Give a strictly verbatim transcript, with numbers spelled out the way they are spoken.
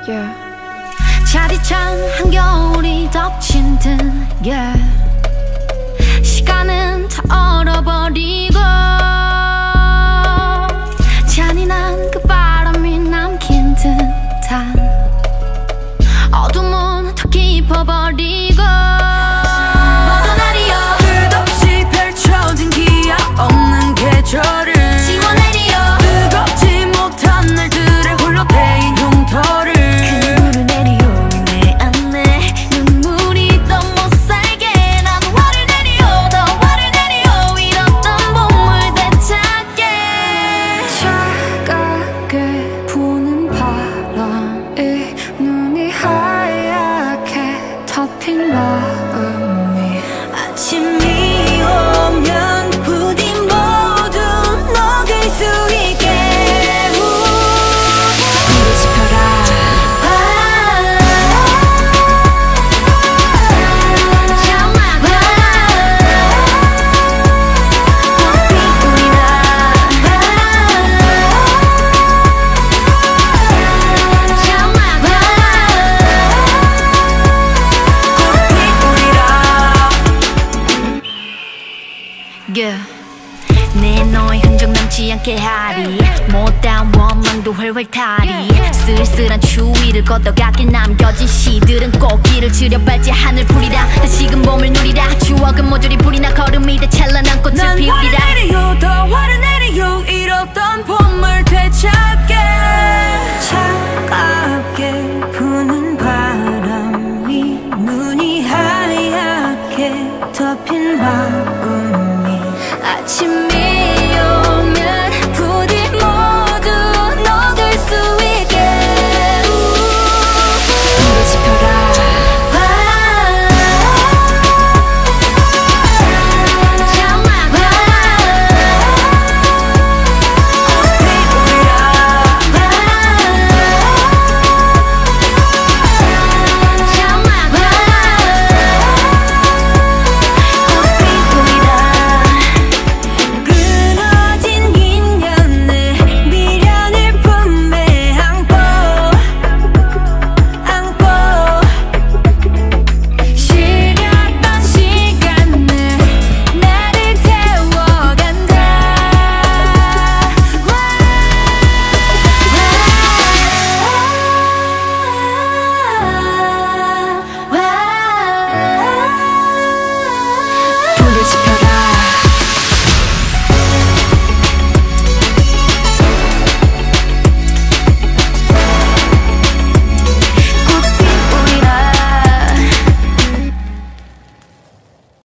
yeah. 차디찬 한겨울이 덮친 듯 yeah. 시간은 다 얼어버리고 잔인한 그 바람이 남긴 듯한 어둠은 더 깊어버리고 벗어나리요 끝없이 펼쳐진 기약 없는 계절을 지워내리요 뜨겁지 못한 날들의 홀로 데인 흉터를 그물을 내리요 내 안에 눈물이 더 못살게 난 화를 내리요 더 화를 내리요 잃었던 봄을 되찾게 차갑게 부는 바람이 눈이 하얗게 덮인 마음이 아침이 오면 부디 모두 녹일 수 있게 불을 지펴라 yeah. 내 너의 흔적 남지 않게 하리 못다운 원망도 훨훨 타리 쓸쓸한 추위를 걷어가길 남겨진 시들은 꽃길을 지려밟지 하늘 풀이라 다시금 봄을 누리라 추억은 모조리 불이 나 걸음이 돼 찬란한 꽃을 피우리라 난 화를 내리요 더 화를 내리요 잃었던 봄을 되찾게